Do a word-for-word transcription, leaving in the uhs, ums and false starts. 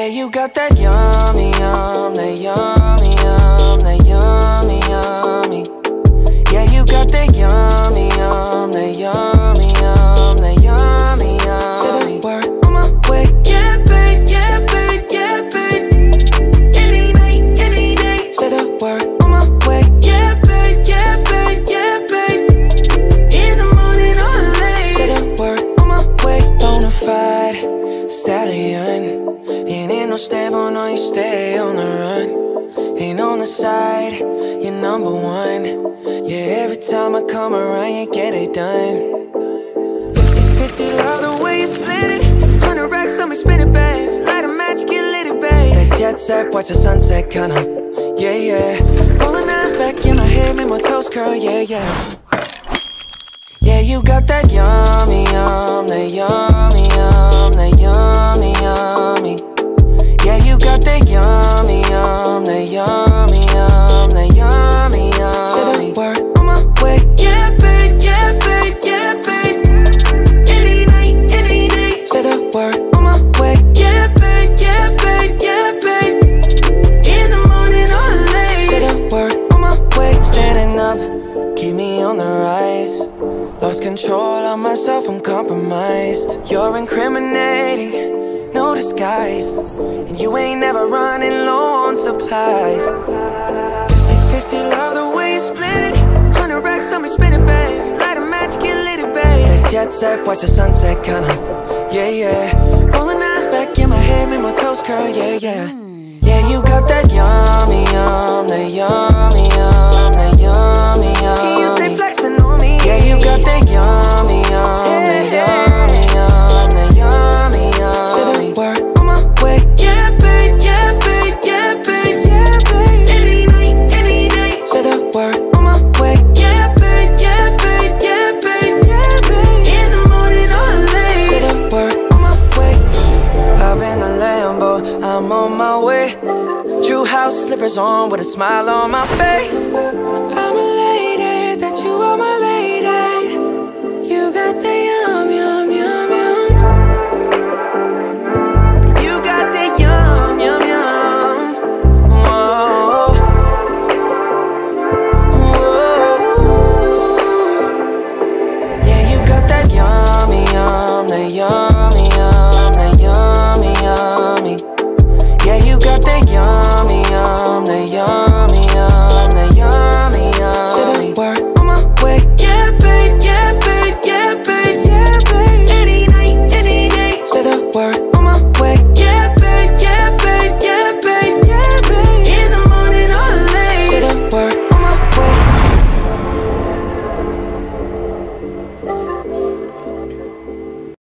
you got that yummy, yum, that yummy, yum, that yummy, yummy. Yeah, you got that yummy, yum, that yummy, yum, that yummy, yummy. Say the word on my way. Yeah, babe, yeah, babe, yeah, babe. Any night, any day. Say the word on my way. Yeah, babe, yeah, babe, yeah, babe. In the morning or late. Say the word on my way. Bonafide stallion. Ain't in no stable, no, you stay on the run. Ain't on the side, you're number one. Yeah, every time I come around, you get it done. Fifty fifty, love the way you split it. Hundred racks on me, spin it, babe. Light a match, get lit, it, babe. That jet set, watch the sunset, kinda. Yeah, yeah. Rolling eyes back in my head, make my toes curl, yeah, yeah. Yeah, you got that yummy, yum, that yummy, yum, that yummy, yummy. Yeah, you got that yummy, yum, that yummy, yum, that yummy, yummy. Say the word on my way. Yeah, babe, yeah, babe, yeah, babe. Any night, any day. Say the word on my way. Yeah, babe, yeah, babe, yeah, babe. In the morning or late. Say the word on my way. Standing up, keep me on the rise. Lost control of myself, I'm compromised. You're incriminating, no disguise. And you ain't never running low on supplies. Fifty fifty, love the way you split it. Hundred racks on me, spin it, babe. Light a match, get lit, it, babe. That jet set, watch the sunset, kinda. Yeah, yeah. Rolling eyes back in my head, make my toes curl, yeah, yeah. Yeah, you got that yummy, yum, that yummy, yum, that yummy, yummy. You stay flexing on me. Yeah, you got that yummy, yum, that yummy, yum, that yummy, yum. Say the word on my way. Yeah, babe, yeah, babe, yeah, babe, yeah, babe. Any night, any day. Say the word on my way. Yeah, babe, yeah, babe, yeah, babe, yeah, babe. In the morning or late. Say the word on my way. Hop in the Lambo, I'm on my way. True house slippers on with a smile on my face. I'm elated that you are my lady. You got the yum, yum, yum, yum. You got the yum, yum, yum. Whoa. Whoa. Yeah, you got that yummy, yum, that yummy, yum, that yummy, yummy. Yeah, you got that yummy, yum, that yummy, yum, that yummy, yummy. Say the word on my way. Yeah, babe.